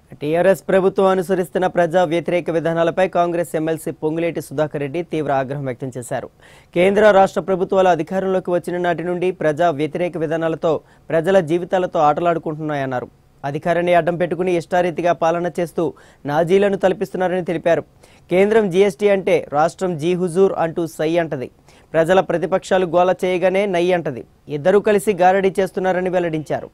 TRS ప్రభుత్వం అనుసరిస్తున్న ప్రజా వ్యతిరేక విధానాలపై కాంగ్రెస్ ఎమ్మెల్సీ పొంగులేటి సుధాకర్ రెడ్డి తీవ్ర ఆగ్రహం వ్యక్తం చేశారు. కేంద్ర రాష్ట్ర ప్రభుత్వాలు అధికారంలోకి వచ్చిన నాటి నుండి ప్రజా వ్యతిరేక విధానాలతో ప్రజల జీవితాలతో ఆటలాడుకుంటున్నాయన్నారు. అధికారాన్ని అడ్డం పెట్టుకుని ఇష్టారీతిగా పాలన చేస్తూ నాజీలను తలపిస్తున్నారని తెలిపారు. కేంద్రం జీఎస్టీ అంటే రాష్ట్రం జీ హుజూర్ అంటూ సై అంటది. ప్రజల ప్రతిపక్షాలు గోల చేయగానే నై అంటది. ఇద్దరూ కలిసి గారడీ చేస్తున్నారని వెల్లడించారు.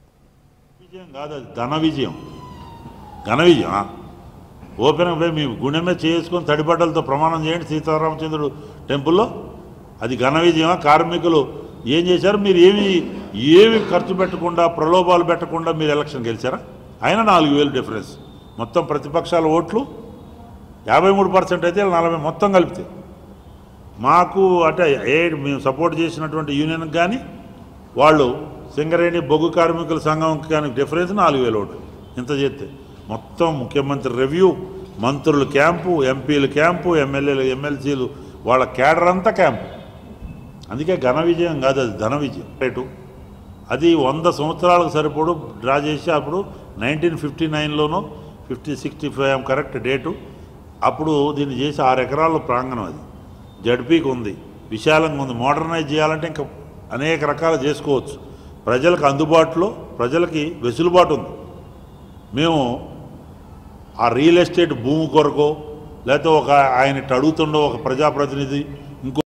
ఘన విజయం ఓపెన్ పోయి మీ గుండెమే చేసుకొని తడిబట్టలతో ప్రమాణం చేయండి సీతారామచంద్రుడు టెంపుల్లో. అది ఘన విజయమా? కార్మికులు ఏం చేశారు? మీరు ఏమి ఖర్చు పెట్టకుండా ప్రలోభాలు పెట్టకుండా మీరు ఎలక్షన్ గెలిచారా? అయినా 4,000 డిఫరెన్స్. మొత్తం ప్రతిపక్షాల ఓట్లు 53% అయితే 40 మొత్తం కలిపితే మాకు అంటే మేము సపోర్ట్ చేసినటువంటి యూనియన్కి కానీ వాళ్ళు సింగరేణి బొగ్గు కార్మికుల సంఘంకి కానీ డిఫరెన్స్ 4,000 ఓట్లు. ఇంత చేస్తే మొత్తం ముఖ్యమంత్రి రివ్యూ, మంత్రుల క్యాంపు, ఎంపీల క్యాంపు, ఎమ్మెల్యేలు ఎమ్మెల్సీలు వాళ్ళ కేడర్ అంతా క్యాంపు. అందుకే ఘన విజయం కాదు, అది ధన విజయం. రేటు అది 100 సంవత్సరాలకు సరిపడు డ్రా చేసి అప్పుడు 1959లోనో 65 కరెక్ట్ డేటు. అప్పుడు దీన్ని చేసి 6 ఎకరాల ప్రాంగణం. అది జడ్పీకి ఉంది, విశాలంగా ఉంది. మోడర్నైజ్ చేయాలంటే ఇంకా అనేక రకాలు చేసుకోవచ్చు. ప్రజలకు అందుబాటులో, ప్రజలకి వెసులుబాటు ఉంది. మేము ఆ రియల్ ఎస్టేట్ భూమి కొరకు లేకపోతే ఆయన అడుగుతుండో ఒక ప్రజాప్రతినిధి